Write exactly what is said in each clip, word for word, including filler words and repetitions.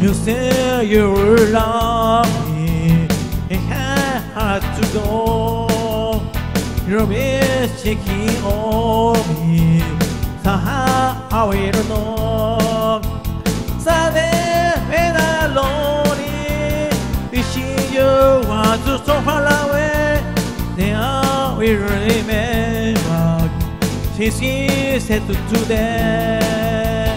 You say you love me, it had to go. You're shaking on me, somehow I will know. Suddenly when I'm lonely, wishing you were so far away, then I will remember things he said today.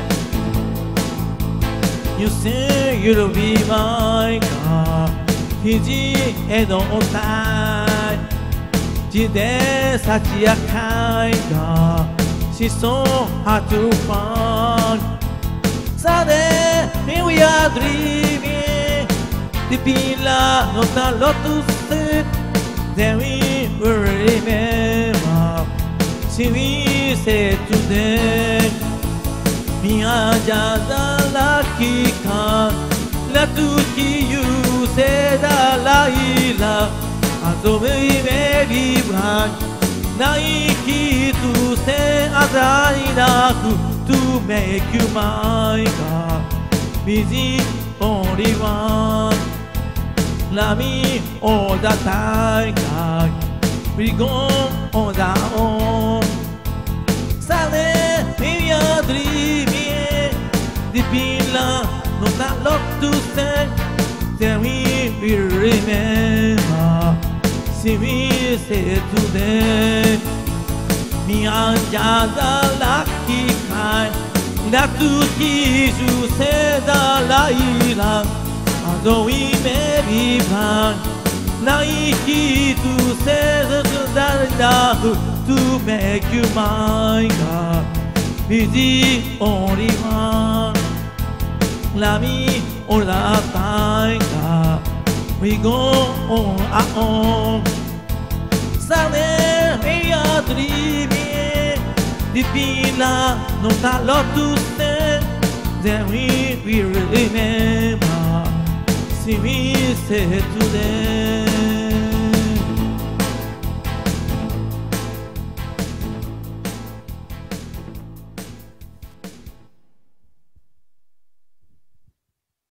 You say you'll be my God, easy and on time. Today such a kind God, she's so hard to find. Suddenly we are dreaming, the pillar not a lot to say. Then we will remember, see we said today. Me and just a lucky car, not to hear you say that I love. Although we may be blind, now it's here to say as I love to make you my God. Be the only one, love me all the time, God. We go on our own. Suddenly we are dreaming, the pillar not a lot to say. Then we will remember, see we say today. Me and just a lucky kind, not to hear you say that I love. Although we may be blind, now it's here to say that I love to make you my God. Be the only one, love me all the time, God. We go on our own. Suddenly we are dreaming, the pillar not a lot to say. Then we will remember, see we say today.